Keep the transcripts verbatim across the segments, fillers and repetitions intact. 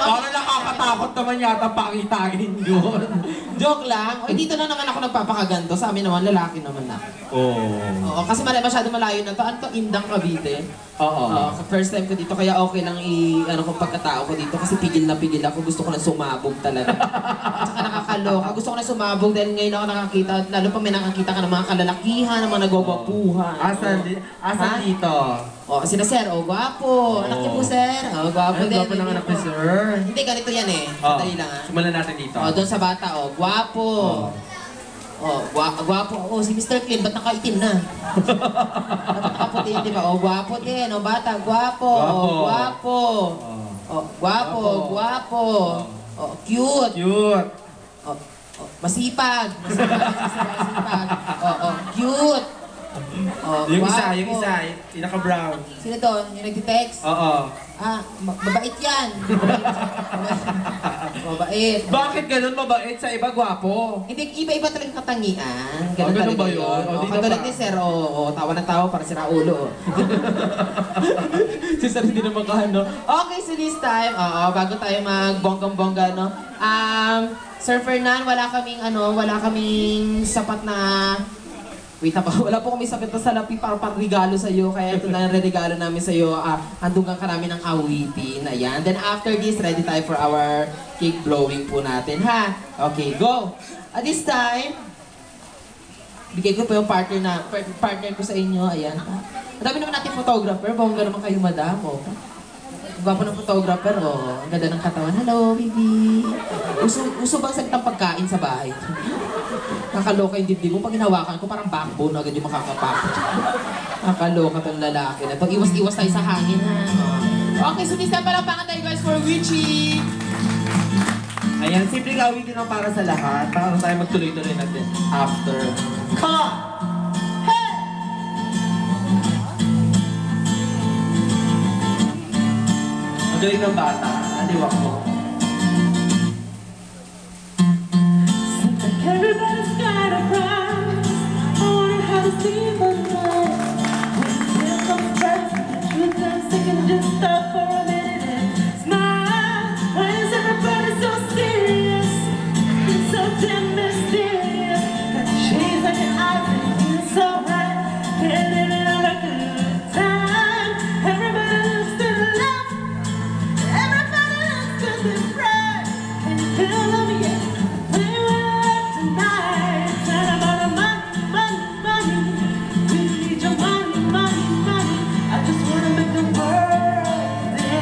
Parang nakakatakot naman yata pakitain yun. Joke lang. O, dito na naman ako nagpapakaganto. Sa amin naman, lalaki naman na. Oo. Oo, kasi mali, masyado malayo na to. Ano to? Indang Cavite. Oo. Oo, first time ko dito, kaya okay lang i, ano kung pagkatao ko dito. Kasi pigil na pigil ako. Gusto ko na sumabog talaga. At saka nakakaloka. Gusto ko na sumabog dahil ngayon ako nakakita. Lalo pa may nakakita ka ng mga kalalakihan, ng mga nagwawapuhan. Asan, di, asan Ha? dito? O, sila sir, o, gwapo. Anak niyo po, sir. O, gwapo Ay, din. gwapo ng anak ni sir. Hindi, ganito yan eh. Oh, Sandali lang ha. simulan natin dito. O, doon sa bata, o, gwapo. O, gwa gwapo. O, si mister Clean, ba't nakaitim na? Ba't nakaputi, di ba? O, gwapo din. O, bata, gwapo. O, gwapo. O, gwapo, gwapo. O, cute. Cute. O, o, masipag. Masipag, masipag. O, o, cute. Oh, Yung isa, gwapo. yung isa, yung naka-brown. Sino to? Yung nag-text? Oo. Ah, ma- mabait yan. Mabait. Bakit ganun mabait sa iba gwapo? Hindi, iba-iba talagang katangian. Oh, ganun talaga ba yun? yun. O, Oh, dito katulad pa. ni Sir, oo, oh, tawa ng tawa para sira ulo. oh. Si Sir hindi naman kahano. Okay, so this time, oo, bago tayo magbonggang-bongga, no? Um, Sir Fernan, wala kaming, ano, wala kaming sapat na wait na pa, wala po kami sakit na salapi para pang regalo sa iyo, kaya ito na yung regalo namin sa iyo. Ah, handungan ka namin ng awitin. Ayan. Then after this, ready tayo for our cake blowing po natin, ha? Okay, go! At this time, bigay ko po yung partner na par- partner ko sa inyo. Ayan. Ang dami naman natin photographer. Bongga naman kayo, madam. Oh. Gwapo ng photographer, oh. Ang ganda ng katawan. Hello, baby. Uso, uso bang salitang pagkain sa bahay? Nakaloka yung dibdib mo. Pag hinawakan ko, parang backbone agad yung makakapak. Nakaloka tong lalaki na to. Iwas-iwas tayo sa hangin, ha? Okay, so this time palakpakan tayo guys for Witchy. Ayan, simple gawin lang para sa lahat. Para tayo magtuloy-tuloy natin after. Come on! Hey! Magaling ng bata. Naliwak mo. Everybody's got a prize. I wonder how to see the light. When fear comes first, the truth I'm sick and just stop for a minute and smile. Why is everybody so serious? It's so damn mysterious. Got shades like your eyes and you're so right. Can't live it all like a good time. Everybody looks to the left. Everybody looks to the right. Can you feel them yet? Money, money, money. I just wanna make the world dance.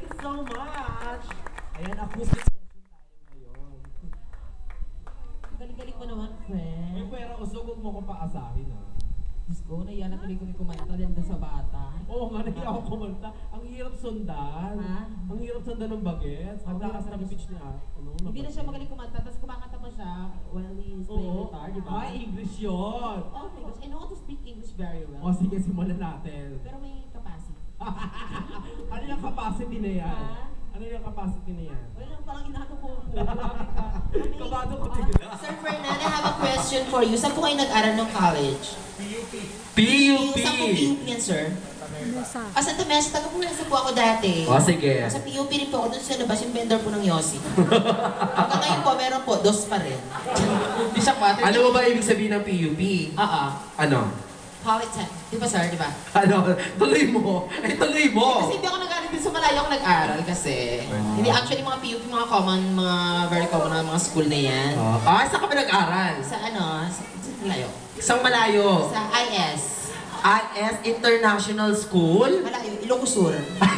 Thank you so much. Ayan, acoustic session tayo ngayon. Galing-galing mo naman, May friend. pera usog, huwag mo ko paasahin ah. Diyos ko, naiya na tuloy kami kumanta din doon sa bata. Oo nga, nahiya ako kumanta. Ang hirap sundan. Ha? Ang hirap sundan ng bagets. Ang Ang taas hirap ng pitch niya. Ano, Hindi na siya magaling kumanta, tapos kumakanta pa siya while he's playing Oo. guitar, di ba? Ay, English yun. Oh my gosh, I know how to speak English very well. O sige, simulan natin. Pero may capacity. Ano yung capacity na yan? Ha? Ano yung capacity na yan? Wala lang palang inato ko. Grabe ka. Kabado ko tigla. Sir Fernan, I have a question for you. Saan po kayo nag-aral ng college? P U P. Saan po P U P yan, sir? Ah, Santa Mesa. Taga-Pumesa po ako dati. O sige. Sa P U P rin po ako dun sa labas, yung vendor po ng Yossi. Hanggang ngayon po, meron po, dos pa rin. Hindi siya quater. Ano mo ba ibig sabihin ng P U P? Oo. Ano? Polytech. Di ba, sir? Di ba? Ano? Tuloy mo. Eh, tuloy mo. Kasi hindi ako nag-aral din sa malayo ako nag-aral kasi. Hindi, actually, mga P U P, mga common, mga very common na mga school na yan. Oh. Ah, saan ka ba nag-aral? Sa ano, sa, sa malayo. Isang malayo. Sa I S. I S International School? Malayo, Ilocos Sur.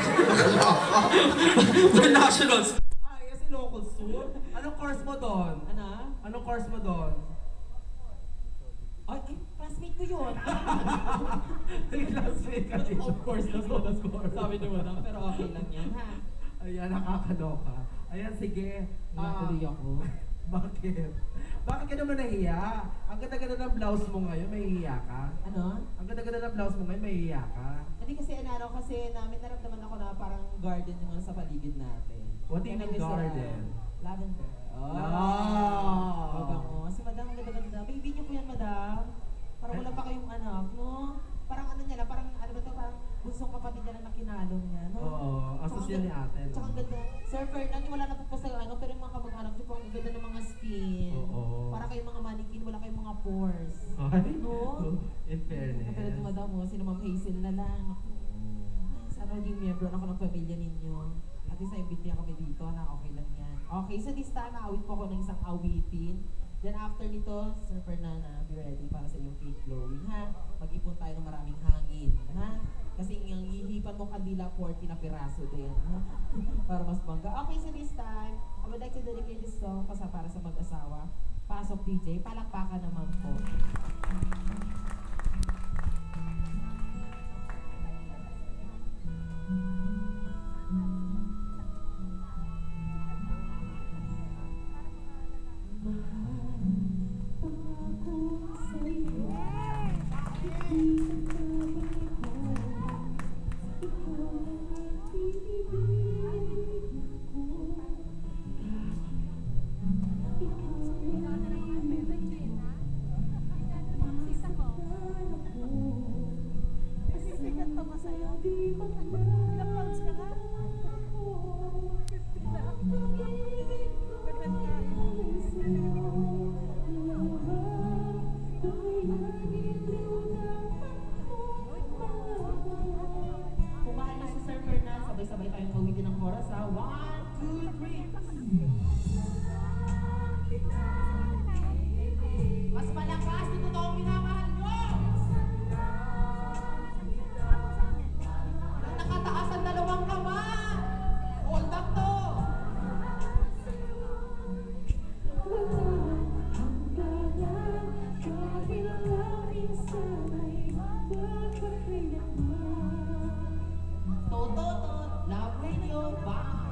International School? I S Ilocos Sur? Anong course mo doon? Ano? Anong course mo doon? Ay, eh, classmate ko yun. Classmate ka dito. Of course, that's not a score. Sabi ni Madam, pero okay lang yan, ha? Ayan, nakakaloka. Ayan, sige. Ah, Natuloy ako. bakit? Bakit ka naman nahiya? Ang ganda-ganda ng blouse mo ngayon, may hiya ka? Ano? Ang ganda-ganda ng blouse mo ngayon, may hiya ka? Hindi kasi ano, kasi namin naramdaman ako na parang garden yung mga sa paligid natin. What do you Kaya mean kami sa, garden? Lavender. Oh. Oh. Mabango. Si Madam, ang ganda-ganda. Baby niyo po yan, Madam. Parang wala pa kayong anak, no? Parang ano niya lang, parang ano ba to, parang bunsong kapatid niya lang na kinalong niya, no? Oo, Tsaka asos ang yan ni ganda- ate. no? Tsaka ang ganda. Sir Fernan, wala na po pa sa ano, pero yung mga kamag-anak niyo po, ang ganda ng mga skin. Oo. Para kayong mga mannequin, wala kayong mga pores. Ay, No? in fairness. Katulad ni Madam, oh, sino Ma'am Hazel na lang. Ako. Ay, sana maging miyembro na ako ng pamilya ninyo. At least na-invite niya kami dito na okay lang yan. Okay, so this time, aawit po ako ng isang awitin. Then after nito, Sir Fernana, be ready para sa iyong cake blowing, ha? Mag-ipon tayo ng maraming hangin, ha? Kasi yung ihipan mo kandila, forty na piraso din, ha? Para mas bangga. Okay, so this time, I would like to dedicate this song para para sa mag-asawa. Pasok D J, palakpakan naman po. Kung mahal na si Sir Fernan, sabay-sabay tayong kawitin ng chorus, ha? One, two, three. Mas malakas, ito to ang minamahal nyo! Nang nakataas ang dalawang kamay! Hold up to! Toto, love radio, bye!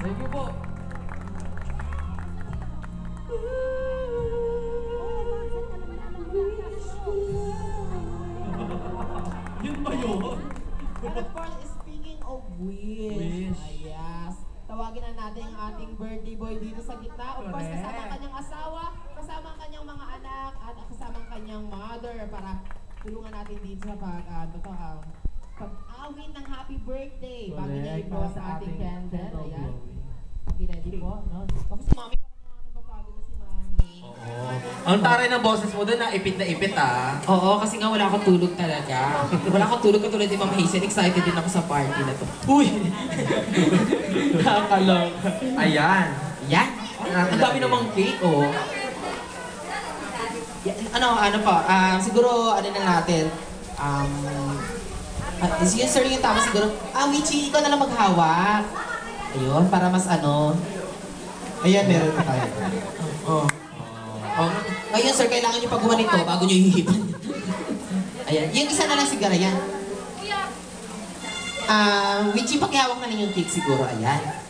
Thank you po. Yun ba yun? And of course, speaking of wish, Wish. ah, yes, tawagin na natin ang ating birthday boy dito sa gitna. Of course, Correct. kasama ang kanyang asawa, kasama ang kanyang mga anak, at kasama ang kanyang mother para tulungan natin dito sa pag, uh, to, um, pag-awit ng happy birthday. Bago niya Correct. i-blow ang ating candle. candle Ayan. blowing. Okay, ready po, no? Ako si mami, baka naman napapagod na si mami. Oo. Ang taray ng boses mo doon, na ipit na ipit ah. Oo, kasi nga wala akong tulog talaga. Wala akong tulog katulad ni Ma'am Hazel. Excited din ako sa party na to. Uy! Nakakaloka. Ayan. Yan! Ang dami namang cake, oh. Yan, ano, ano pa, ah, siguro, ano na natin, um, uh, sige, sir, yung tama siguro, ah, Wichi, ikaw na lang maghawak. Ayun, para mas ano. Ayan, meron pa tayo. Oh. Oh. Ngayon, sir, kailangan niyo pagguman nito bago niyo hihipan. Ayan, yung isa na lang sigara yan. Ah, Wichi, pakihawak na ninyo yung cake siguro, ayan.